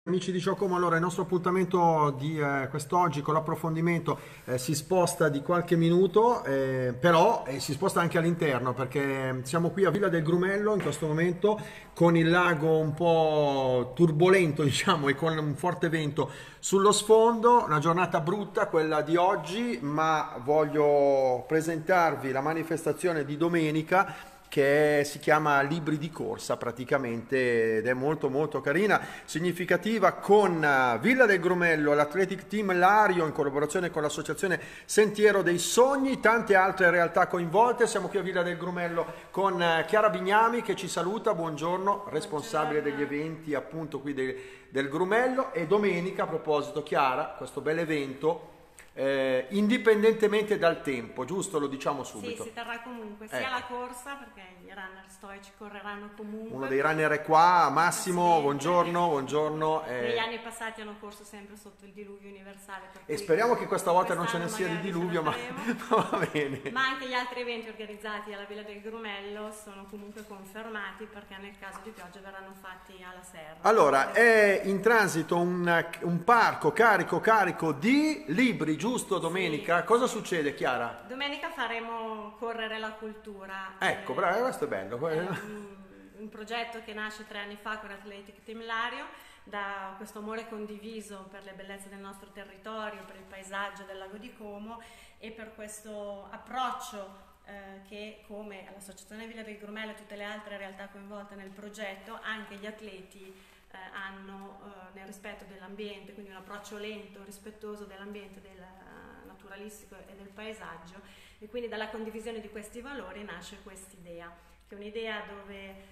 Amici di Giocomo, allora il nostro appuntamento di quest'oggi con l'approfondimento si sposta di qualche minuto, però si sposta anche all'interno perché siamo qui a Villa del Grumello in questo momento con il lago un po' turbolento, diciamo, e con un forte vento sullo sfondo, una giornata brutta quella di oggi, ma voglio presentarvi la manifestazione di domenica che si chiama Libri di Corsa praticamente ed è molto molto carina, significativa, con Villa del Grumello, l'Athletic Team Lario in collaborazione con l'associazione Sentiero dei Sogni, tante altre realtà coinvolte. Siamo qui a Villa del Grumello con Chiara Bignami che ci saluta, buongiorno, responsabile degli eventi appunto qui del Grumello. E domenica, a proposito Chiara, questo bel evento indipendentemente dal tempo, giusto? Lo diciamo subito. Sì, si terrà comunque sia la corsa, perché i runner stoici correranno comunque. Uno dei runner è qua, Massimo, Sempre. buongiorno, buongiorno. Negli anni passati hanno corso sempre sotto il diluvio universale. E speriamo che questa volta non ce ne sia di diluvio, ma va bene. Ma anche gli altri eventi organizzati alla Villa del Grumello sono comunque confermati, perché nel caso di pioggia verranno fatti alla serra. Allora, è in transito un parco carico di libri, giusto domenica? Sì. Cosa succede, Chiara? Domenica faremo correre la cultura. Ecco, bravo, questo è bello. È un progetto che nasce 3 anni fa con l'Athletic Team Lario, da questo amore condiviso per le bellezze del nostro territorio, per il paesaggio del lago di Como e per questo approccio che, come l'Associazione Villa del Grumello e tutte le altre realtà coinvolte nel progetto, anche gli atleti hanno nel rispetto dell'ambiente, quindi un approccio lento, rispettoso dell'ambiente, del naturalistico e del paesaggio, e quindi dalla condivisione di questi valori nasce quest'idea, che è un'idea dove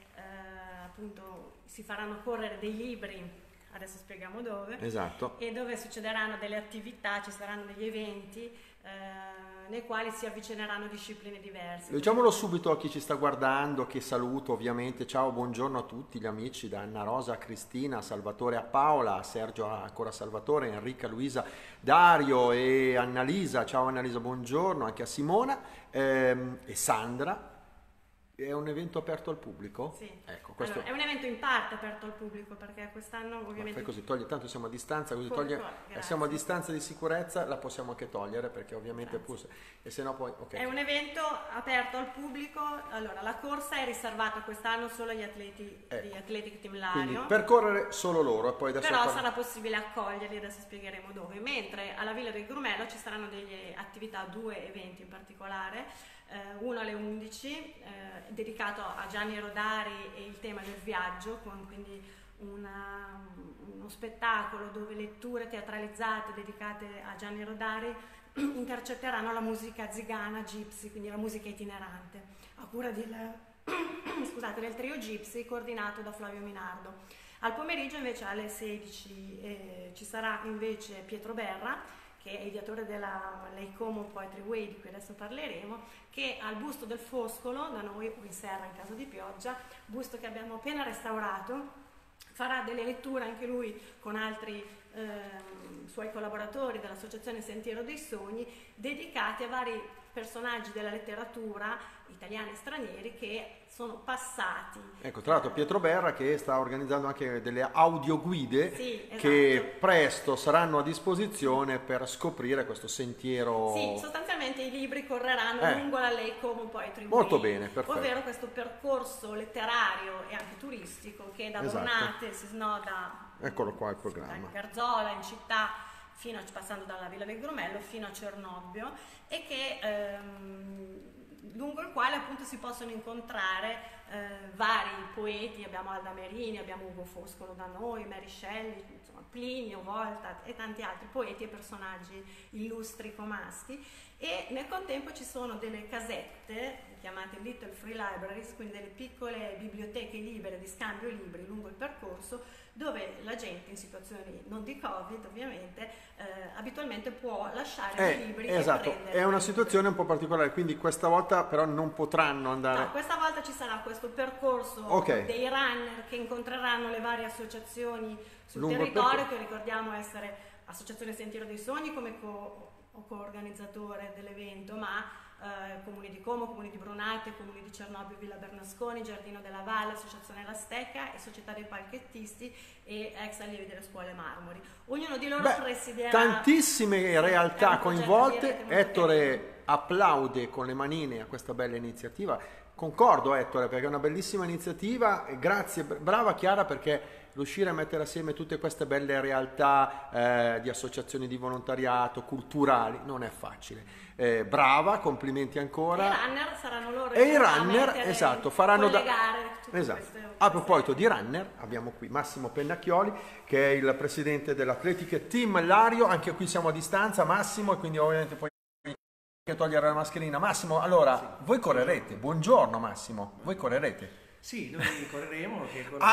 appunto si faranno correre dei libri, adesso spieghiamo dove, Esatto. e dove succederanno delle attività, ci saranno degli eventi nei quali si avvicineranno discipline diverse. Diciamolo subito a chi ci sta guardando, che saluto ovviamente. Ciao, buongiorno a tutti gli amici, da Anna Rosa a Cristina, a Salvatore a Paola, a Sergio ancora Salvatore, Enrica, Luisa, Dario e Annalisa. Ciao Annalisa, buongiorno, anche a Simona e Sandra. È un evento aperto al pubblico? Sì. Ecco, questo... Allora, è un evento in parte aperto al pubblico, perché quest'anno ovviamente... Fai così, togli, tanto siamo a distanza, così siamo a distanza di sicurezza, la possiamo anche togliere perché ovviamente e se no poi... Okay. È un evento aperto al pubblico. Allora, la corsa è riservata quest'anno solo agli atleti di Athletic Team Lario. Quindi per correre solo loro e poi adesso... Però sarà possibile accoglierli, adesso spiegheremo dove. Mentre alla Villa del Grumello ci saranno delle attività, 2 eventi in particolare. Uno alle 11 dedicato a Gianni Rodari e il tema del viaggio, con quindi uno spettacolo dove letture teatralizzate dedicate a Gianni Rodari intercetteranno la musica zigana, gypsy, quindi la musica itinerante, a cura del trio Gypsy coordinato da Flavio Minardo. Al pomeriggio invece alle 16 ci sarà invece Pietro Berra, che è ideatore della Lake Como Poetry Way, di cui adesso parleremo, che al busto del Foscolo, da noi o in serra in caso di pioggia, busto che abbiamo appena restaurato, farà delle letture anche lui con altri suoi collaboratori dell'Associazione Sentiero dei Sogni, dedicati a vari personaggi della letteratura italiani e stranieri che sono passati. Ecco, tra l'altro Pietro Berra che sta organizzando anche delle audioguide, sì, esatto, che presto saranno a disposizione per scoprire questo sentiero. Sì, sostanzialmente i libri correranno lungo la Lake Como Poetry Way. Molto bene, perfetto. Ovvero questo percorso letterario e anche turistico che da Bronate si snoda. Eccolo qua il programma. In Garzola, in città, passando dalla Villa del Grumello fino a Cernobbio, e che lungo il quale appunto si possono incontrare vari poeti. Abbiamo Alda Merini, abbiamo Ugo Foscolo da noi, Mary Shelley, insomma, Plinio, Volta e tanti altri poeti e personaggi illustri comaschi. E nel contempo ci sono delle casette chiamate Little Free Libraries, quindi delle piccole biblioteche libere di scambio libri lungo il percorso, dove la gente in situazioni non di Covid ovviamente abitualmente può lasciare dei libri e prendere. È una situazione un po' particolare, quindi questa volta però non potranno andare. No, questa volta ci sarà questo percorso dei runner che incontreranno le varie associazioni sul territorio, che ricordiamo essere Associazione Sentiero dei Sogni come coorganizzatore dell'evento, ma comuni di Como, comuni di Brunate, comuni di Cernobbio, Villa Bernasconi, Giardino della Valle, Associazione La Stecca e Società dei Palchettisti e ex allievi delle scuole Marmori. Ognuno di loro presiderà tantissime realtà coinvolte. Ettore carino. applaude con le manine a questa bella iniziativa. Concordo Ettore, perché è una bellissima iniziativa e grazie, brava Chiara, perché riuscire a mettere assieme tutte queste belle realtà di associazioni di volontariato, culturali, non è facile. Brava, complimenti ancora. E i runner saranno loro e i runner, esatto, faranno esatto. A proposito di runner, abbiamo qui Massimo Pennacchioli, che è il presidente dell'Athletic Team Lario. Anche qui siamo a distanza, Massimo, e quindi ovviamente poi che togliere la mascherina. Massimo, allora, voi correrete. Buongiorno Massimo, voi correrete. Sì, noi correremo.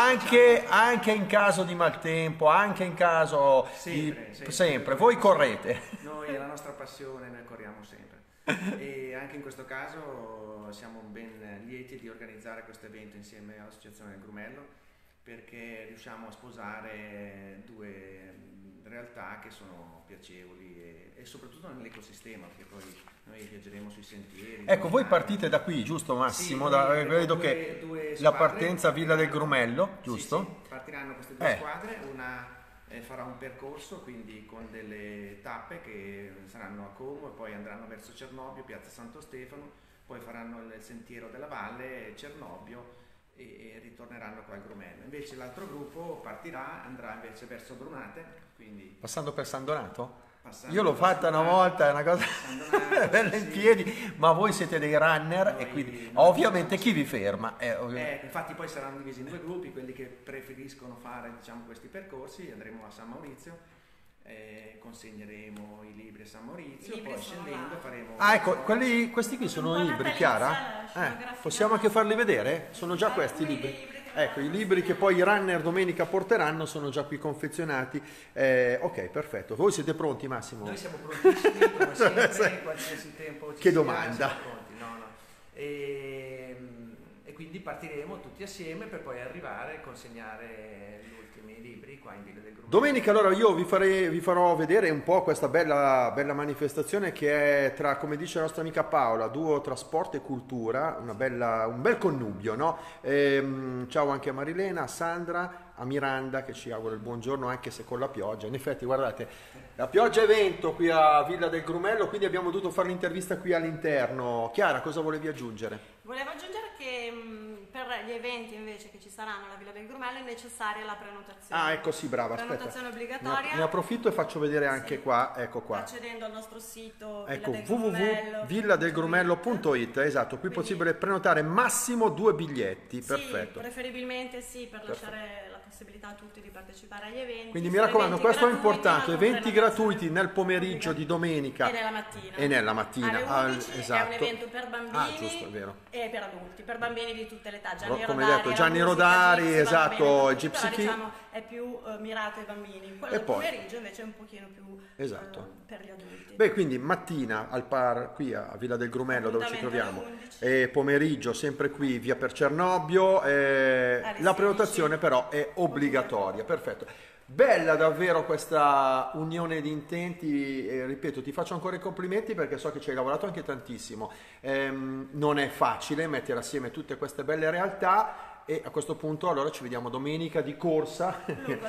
Anche in caso di maltempo, anche in caso sempre. Voi correte. Noi, la nostra passione, noi corriamo sempre. E anche in questo caso siamo ben lieti di organizzare questo evento insieme all'Associazione del Grumello, perché riusciamo a sposare due realtà che sono piacevoli e soprattutto nell'ecosistema, perché poi noi viaggeremo sui sentieri. Ecco, voi partite da qui, giusto Massimo? Sì, vedo che la partenza Villa del Grumello, giusto? Sì, partiranno queste due squadre, una farà un percorso quindi con delle tappe che saranno a Como e poi andranno verso Cernobbio, Piazza Santo Stefano, poi faranno il sentiero della Valle, Cernobbio e ritorneranno qua al Grumello. Invece l'altro gruppo andrà invece verso Brunate, quindi passando per San Donato? Io l'ho fatta una volta, è una cosa bella in piedi, ma voi siete dei runner e quindi ovviamente chi vi ferma? Infatti poi saranno divisi in due gruppi, quelli che preferiscono fare questi percorsi, andremo a San Maurizio, consegneremo i libri a San Maurizio, poi scendendo faremo... ecco, questi qui sono libri, Chiara? Possiamo anche farli vedere? Sono già questi i libri? Ecco, i libri che poi i runner domenica porteranno sono già qui confezionati. Ok, perfetto. Voi siete pronti, Massimo? Noi siamo prontissimi, come sempre, qualsiasi tempo ci Che sia, domanda? siamo pronti. No. E quindi partiremo tutti assieme per poi arrivare e consegnare gli ultimi libri qua in Villa del Grumello. Domenica allora io vi farò vedere un po' questa bella manifestazione che è tra, come dice la nostra amica Paola, duo tra sport e cultura, un bel connubio, no? Ciao anche a Marilena, a Sandra, a Miranda che ci augura il buongiorno anche se con la pioggia. In effetti guardate, la pioggia e vento qui a Villa del Grumello, quindi abbiamo dovuto fare l'intervista qui all'interno. Chiara, cosa volevi aggiungere? Volevo aggiungere che per gli eventi invece che ci saranno alla Villa del Grumello è necessaria la prenotazione. Ecco sì, brava, prenotazione obbligatoria. Ne approfitto e faccio vedere anche qua, ecco qua. Accedendo al nostro sito www.villadelgrumello.it, esatto, qui è possibile prenotare massimo 2 biglietti, perfetto. Preferibilmente sì, per lasciare la possibilità a tutti di partecipare agli eventi. Quindi mi raccomando, questo è importante, eventi gratuiti nel pomeriggio di domenica e nella mattina. Alle 11, esatto. È un evento per bambini giusto, è vero. E per adulti, per bambini di tutte le età. Come detto, Gianni Rodari, esatto, Gypsy King. Diciamo, è più mirato ai bambini. Quello del pomeriggio invece è un pochino più per gli adulti. Beh, quindi mattina al par qui a Villa del Grumello dove ci troviamo, e pomeriggio sempre qui via per Cernobbio, la prenotazione però è obbligatoria, perfetto. Bella davvero questa unione di intenti, ripeto, ti faccio ancora i complimenti perché so che ci hai lavorato anche tantissimo. Non è facile mettere assieme tutte queste belle realtà e a questo punto allora ci vediamo domenica di corsa.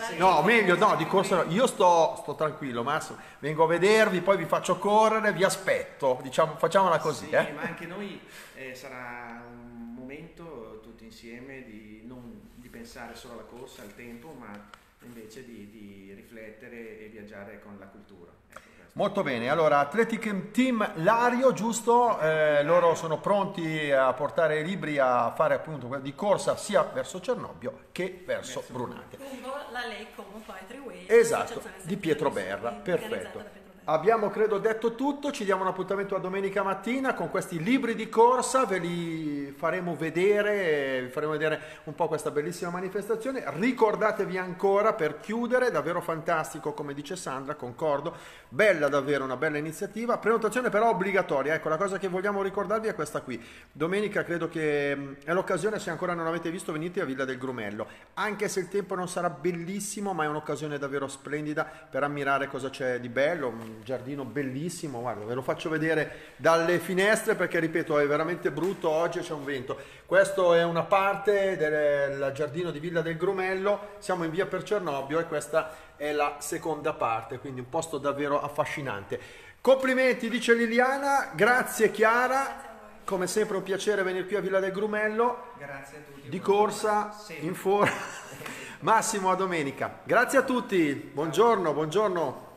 Di corsa no. Io sto tranquillo, Massimo, vengo a vedervi, poi vi faccio correre, vi aspetto, diciamo, facciamola così. Sì, ma anche noi sarà un momento tutti insieme di pensare solo alla corsa, al tempo, ma invece di riflettere e viaggiare con la cultura. Molto bene, allora Athletic Team Lario, giusto? Loro sono pronti a portare i libri a fare appunto di corsa sia verso Cernobbio che verso Brunate. Lungo la Lake Como Poetry Way. Esatto, di Pietroberra, perfetto. Abbiamo credo detto tutto, ci diamo un appuntamento a domenica mattina con questi libri di corsa, ve li faremo vedere, vi faremo vedere un po' questa bellissima manifestazione. Ricordatevi ancora, per chiudere, davvero fantastico, come dice Sandra, concordo, bella davvero, una bella iniziativa, prenotazione però obbligatoria. Ecco, la cosa che vogliamo ricordarvi è questa qui, domenica credo che è l'occasione, se ancora non l'avete visto venite a Villa del Grumello, anche se il tempo non sarà bellissimo, ma è un'occasione davvero splendida per ammirare cosa c'è di bello, un giardino bellissimo, guarda, ve lo faccio vedere dalle finestre perché ripeto è veramente brutto, oggi c'è un vento. Questo è una parte del giardino di Villa del Grumello, siamo in via per Cernobbio e questa è la seconda parte, quindi un posto davvero affascinante. Complimenti, dice Liliana, grazie Chiara. Come sempre un piacere venire qui a Villa del Grumello. Grazie a tutti. Di corsa, in forma. Massimo, a domenica. Grazie a tutti. Buongiorno, buongiorno.